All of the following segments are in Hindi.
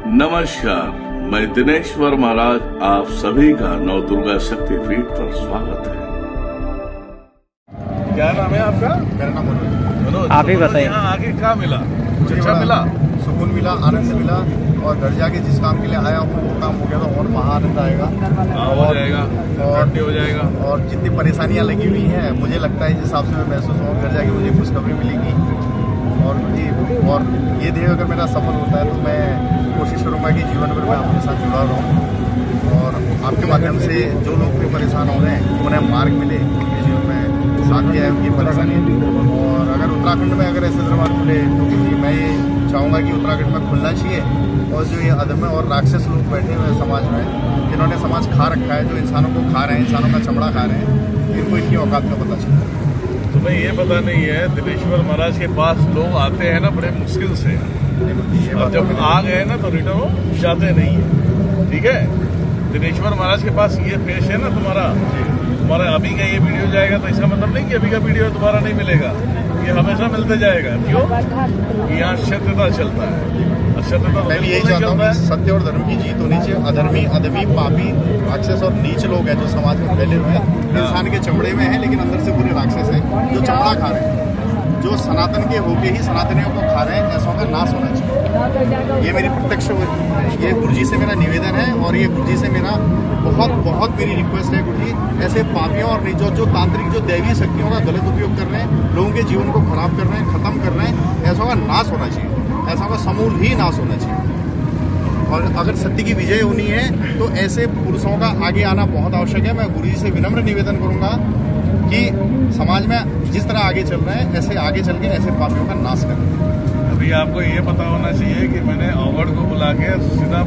नमस्कार, मैं दिनेश्वर महाराज आप सभी का नवदुर्गा शक्तिपीठ पर स्वागत है। क्या नाम है आपका? मेरा नाम मनोज। आप ही बताइए। यहाँ आगे क्या मिला? अच्छा मिला, सुकून मिला, आनंद मिला और घर जाके जिस काम के लिए आया हूँ वो काम हो गया तो और महा आनंद आएगा। हो जाएगा, हो जाएगा। और जितनी परेशानियाँ लगी हुई हैं मुझे लगता है जिस हिसाब से मैं महसूस हूँ घर जाके मुझे खुशखबरी मिलेगी। और ये ध्येय अगर मेरा सफल होता है तो मैं कोशिश करूँगा कि जीवन भर मैं आपके साथ जुड़ा रहूँ और आपके माध्यम से जो लोग भी परेशान हो रहे हैं उन्हें मार्ग मिले, उनके जीवन में साथ दिया है उनकी परेशानी। और अगर उत्तराखंड में अगर ऐसे दरबार खुले तो मैं ये चाहूँगा कि उत्तराखंड में खुलना चाहिए और जो ये अदम्य और राक्षस लोग बैठे हुए हैं समाज में, जिन्होंने समाज खा रखा है, जो इंसानों को खा रहे हैं, इंसानों का चमड़ा खा रहे हैं, इनको इनकी औकात का पता चलता है। तुम्हें ये पता नहीं है दिनेश्वर महाराज के पास लोग आते हैं ना बड़े मुश्किल से, और जब आ गए ना तो रिटर्न हो जाते नहीं है। ठीक है, दिनेश्वर महाराज के पास ये फेस है ना तुम्हारा अभी का ये वीडियो जाएगा तो इसका मतलब नहीं कि अभी का वीडियो दोबारा नहीं मिलेगा, ये हमेशा मिलते जाएगा। क्यों? यहाँ सत्यता चलता है। मैं भी यही चाहता हूँ कि सत्य और धर्म की जीत होनी चाहिए। अधर्मी, अदबी, पापी, राक्षस और नीच लोग हैं जो समाज में फैले हुए हैं, इंसान के चमड़े में हैं लेकिन अंदर से पूरे राक्षस हैं, जो चमड़ा खा रहे हैं, जो सनातन के होके ही सनातनियों को खा रहे हैं। ऐसा का नाश होना चाहिए। ये मेरी प्रत्यक्ष, ये गुरुजी से मेरा निवेदन है और ये गुरुजी से मेरा बहुत मेरी रिक्वेस्ट है। गुरुजी, ऐसे पापियों और जो तांत्रिक, जो दैवीय शक्तियों का गलत उपयोग कर रहे हैं, लोगों के जीवन को खराब कर रहे हैं, खत्म कर रहे हैं, ऐसा का नाश होना चाहिए। ऐसा का समूल ही नाश होना चाहिए। और अगर सत्य की विजय होनी है तो ऐसे पुरुषों का आगे आना बहुत आवश्यक है। मैं गुरुजी से विनम्र निवेदन करूंगा कि समाज में जिस तरह आगे चल रहे हैं ऐसे आगे चल के ऐसे पापियों का नाश करें। अभी आपको ये पता होना चाहिए कि मैंने अवॉर्ड को बुला के सीधा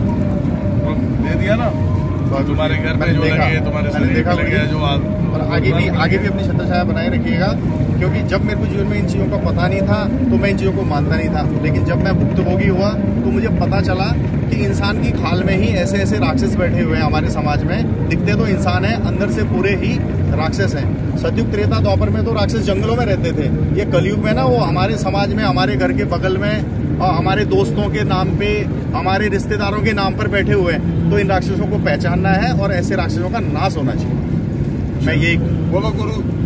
दे दिया ना, तो तुम्हारे घर में जो लगे, तुम्हारे शरीर में लगे जो और आगे भी अपनी छत्र छाया बनाए रखिएगा, क्योंकि जब मेरे को जीवन में इन चीज़ों का पता नहीं था तो मैं इन चीज़ों को मानता नहीं था, लेकिन जब मैं भुक्तभोगी हुआ तो मुझे पता चला कि इंसान की खाल में ही ऐसे राक्षस बैठे हुए हैं। हमारे समाज में दिखते तो इंसान है, अंदर से पूरे ही राक्षस हैं। सतयुग त्रेता द्वापर में तो राक्षस जंगलों में रहते थे। ये कलयुग में ना वो हमारे समाज में, हमारे घर के बगल में और हमारे दोस्तों के नाम पे, हमारे रिश्तेदारों के नाम पर बैठे हुए हैं। तो इन राक्षसों को पहचानना है और ऐसे राक्षसों का नाश होना चाहिए। मैं यही बोलो।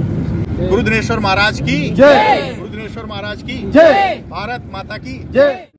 गुरु दिनेश्वर महाराज की जय। गुरु दिनेश्वर महाराज की जय। भारत माता की जय।